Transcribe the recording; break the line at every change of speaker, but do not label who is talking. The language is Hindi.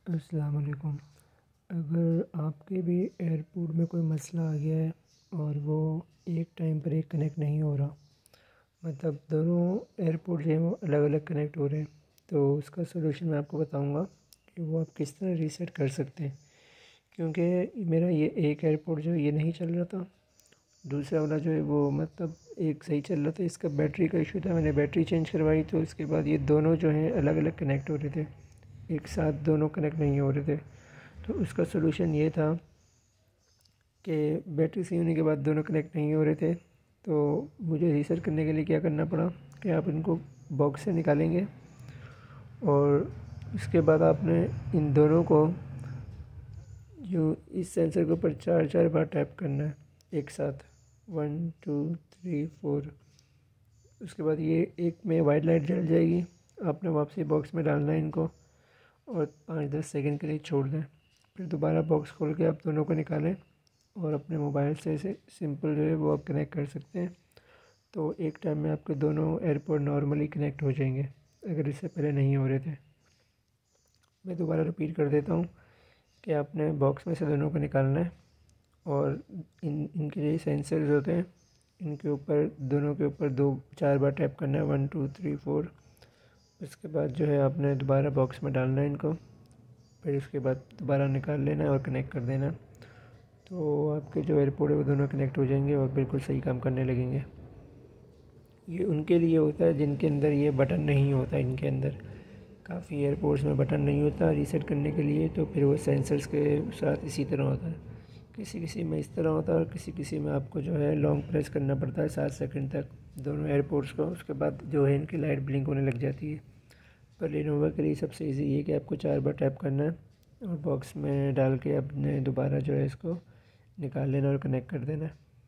अस्सलाम वालेकुम। अगर आपके भी एयरपोर्ट में कोई मसला आ गया है और वो एक टाइम पर एक कनेक्ट नहीं हो रहा, मतलब दोनों एयरपोर्ट जो है वो अलग अलग कनेक्ट हो रहे हैं, तो उसका सलूशन मैं आपको बताऊंगा कि वो आप किस तरह रीसेट कर सकते हैं। क्योंकि मेरा ये एक एयरपोर्ट जो है ये नहीं चल रहा था, दूसरा वाला जो है वो मतलब एक सही चल रहा था। इसका बैटरी का इशू था, मैंने बैटरी चेंज करवाई, तो इसके बाद ये दोनों जो हैं अलग अलग कनेक्ट हो रहे थे, एक साथ दोनों कनेक्ट नहीं हो रहे थे। तो उसका सलूशन ये था कि बैटरी सही होने के बाद दोनों कनेक्ट नहीं हो रहे थे, तो मुझे रीसेट करने के लिए क्या करना पड़ा कि आप इनको बॉक्स से निकालेंगे और इसके बाद आपने इन दोनों को जो इस सेंसर के ऊपर चार चार बार टैप करना है एक साथ, 1 2 3 4। उसके बाद ये एक में वाइट लाइट जल जाएगी, आपने वापसी बॉक्स में डालना है इनको और 5-10 सेकंड के लिए छोड़ दें। फिर दोबारा बॉक्स खोल के आप दोनों को निकालें और अपने मोबाइल से इसे सिंपल जो है वो आप कनेक्ट कर सकते हैं। तो एक टाइम में आपके दोनों एयरपोर्ट नॉर्मली कनेक्ट हो जाएंगे, अगर इससे पहले नहीं हो रहे थे। मैं दोबारा रिपीट कर देता हूँ कि आपने बॉक्स में से दोनों को निकालना है और इनके जो सेंसर्स होते हैं इनके ऊपर, दोनों के ऊपर 2-4 बार टैप करना है, 1 2 3 4। उसके बाद जो है आपने दोबारा बॉक्स में डालना है इनको, फिर उसके बाद दोबारा निकाल लेना है और कनेक्ट कर देना। तो आपके जो एयरपोर्ट है वो दोनों कनेक्ट हो जाएंगे और बिल्कुल सही काम करने लगेंगे। ये उनके लिए होता है जिनके अंदर ये बटन नहीं होता। इनके अंदर काफ़ी एयरपोर्ट्स में बटन नहीं होता रीसेट करने के लिए, तो फिर वो सेंसर्स के साथ इसी तरह होता है। किसी किसी में इस तरह होता है और किसी किसी में आपको जो है लॉन्ग प्रेस करना पड़ता है 7 सेकंड तक दोनों एयरपोर्ट्स को। उसके बाद जो है इनकी लाइट ब्लिंक होने लग जाती है। पर लेनोवो के लिए सबसे ईजी ये कि आपको 4 बार टैप करना है और बॉक्स में डाल के अपने दोबारा जो है इसको निकाल लेना और कनेक्ट कर देना है।